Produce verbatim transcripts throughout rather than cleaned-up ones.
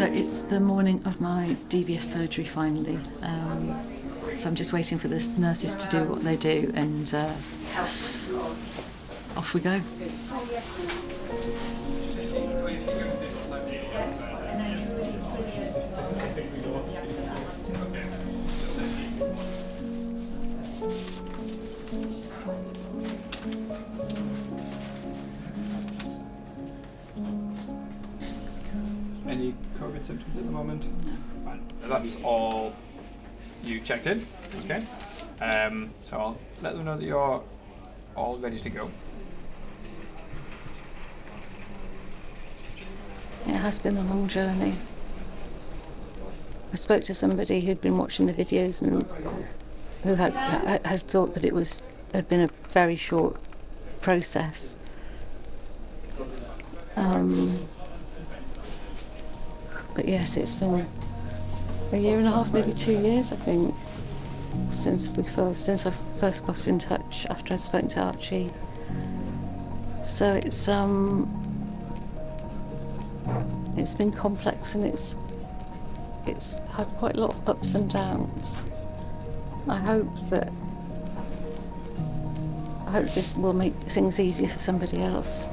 So it's the morning of my D B S surgery finally. Um, so I'm just waiting for the nurses to do what they do, and uh, off we go. Any COVID symptoms at the moment? No. Fine. That's all you checked in. Okay. Um, so I'll let them know that you're all ready to go. It has been a long journey. I spoke to somebody who'd been watching the videos and who had, had, had thought that it was had been a very short process. Um, but yes, it's been a year and a half, maybe two years, I think, since we first since I first got in touch after I'd spoken to Archie. So it's um, it's been complex, and it's it's had quite a lot of ups and downs. I hope that I hope this will make things easier for somebody else.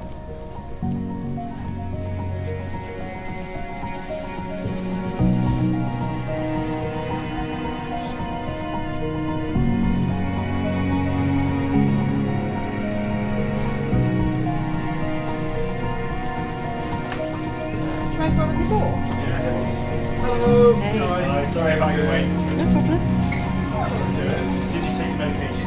Hello. Hey. Hi. Sorry about your wait. No problem. Did you take medication?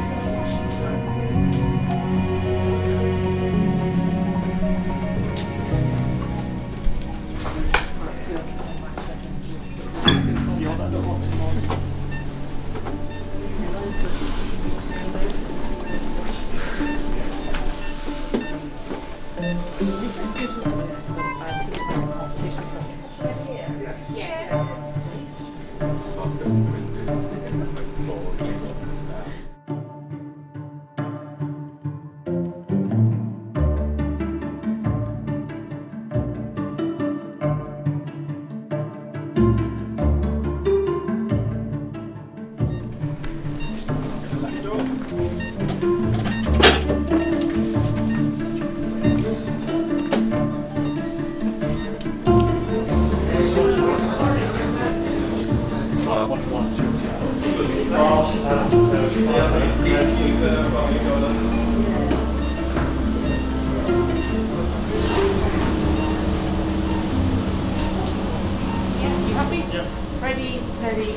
Ready, steady.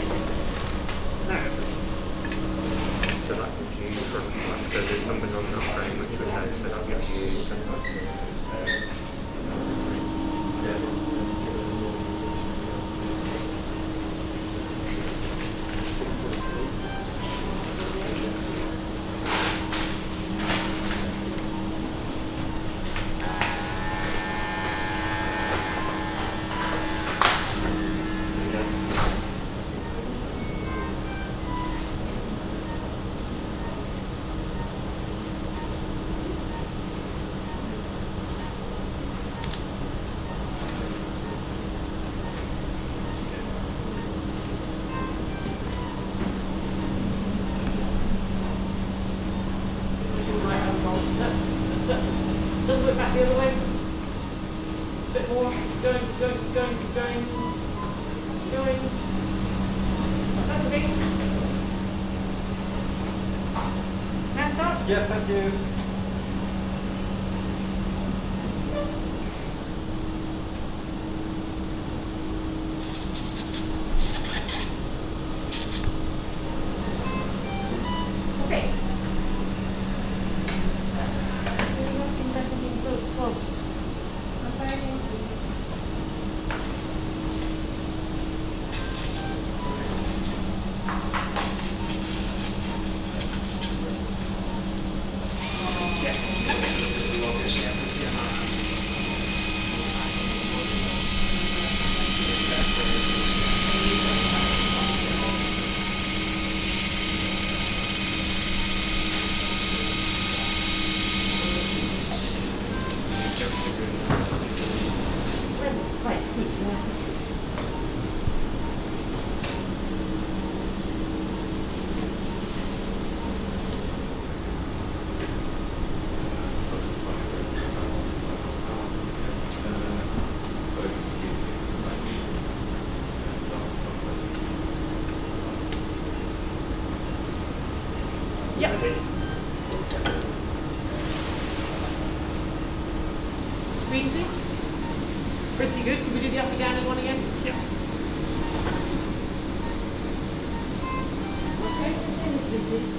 So that's due from, like, so there's numbers on that frame which were set, so that'll be due from Don't look back the other way. A bit more. Going, going, going, going. Going. That's okay. Now start? Yes, thank you. Okay. good. Can we do the up and down one again? Yeah. Okay.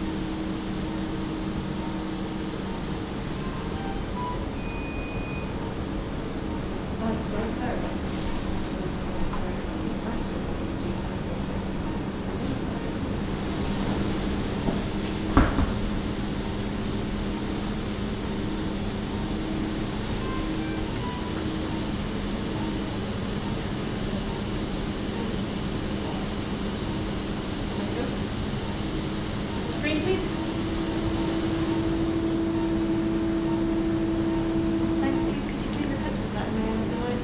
Screen, please. Thanks, please. Could you clean the tips of that in the other line,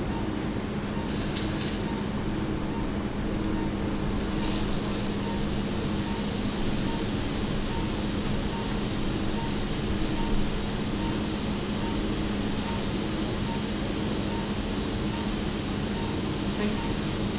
Thank you.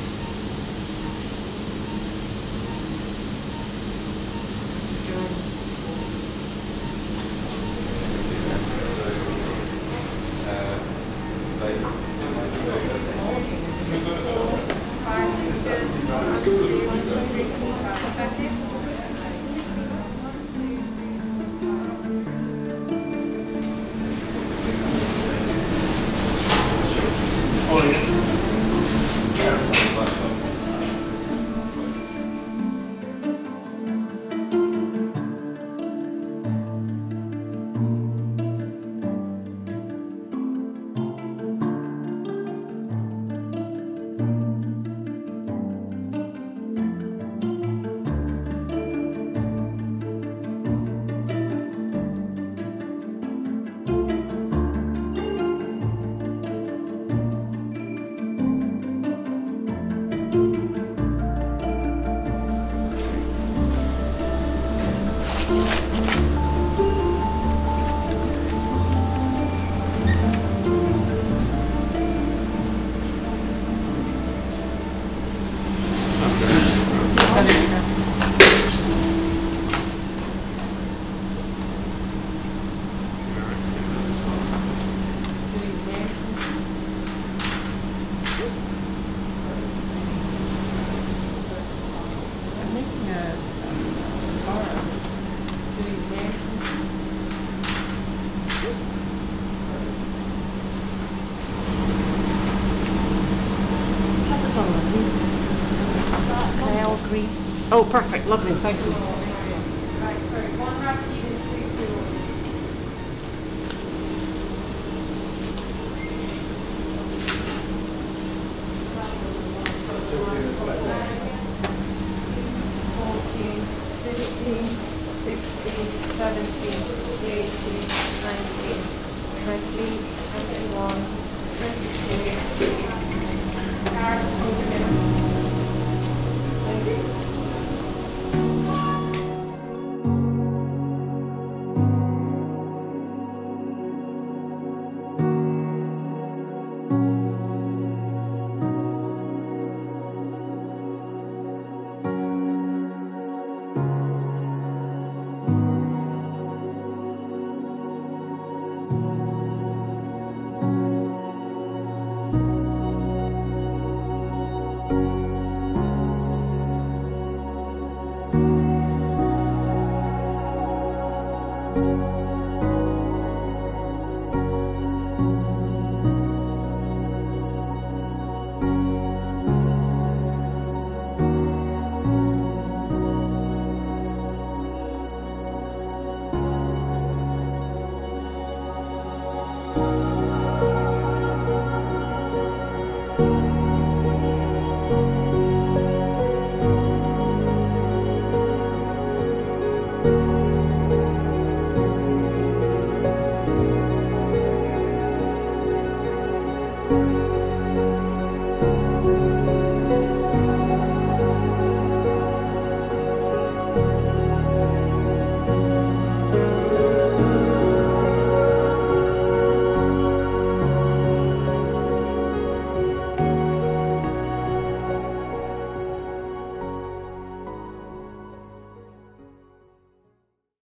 Oh, perfect, lovely, thank you. Right, sorry, one wrap even two, two. fourteen, fifteen, sixteen, seventeen, eighteen, nineteen, twenty, twenty-one, twenty-two,